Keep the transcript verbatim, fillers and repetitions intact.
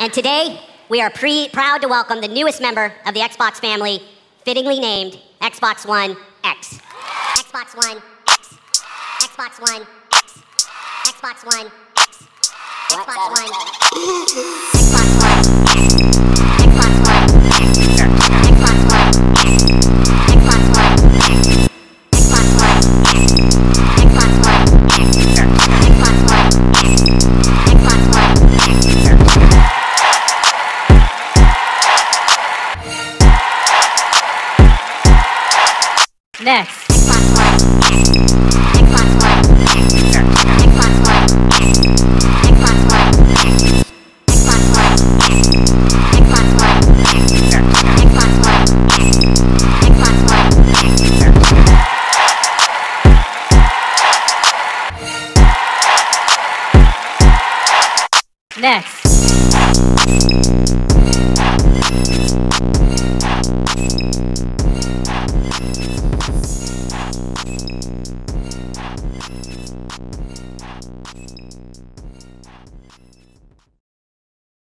And today, we are pre proud to welcome the newest member of the Xbox family, fittingly named Xbox One X. Xbox One X. Xbox One X. Xbox One X. Xbox One. Xbox One. Xbox One. Xbox One. Xbox One. Xbox One. Xbox One. Xbox One. Xbox One. Next. Xbox One. Xbox One. Xbox One. Xbox One. Xbox One. Xbox One. Xbox One. Xbox One. Next.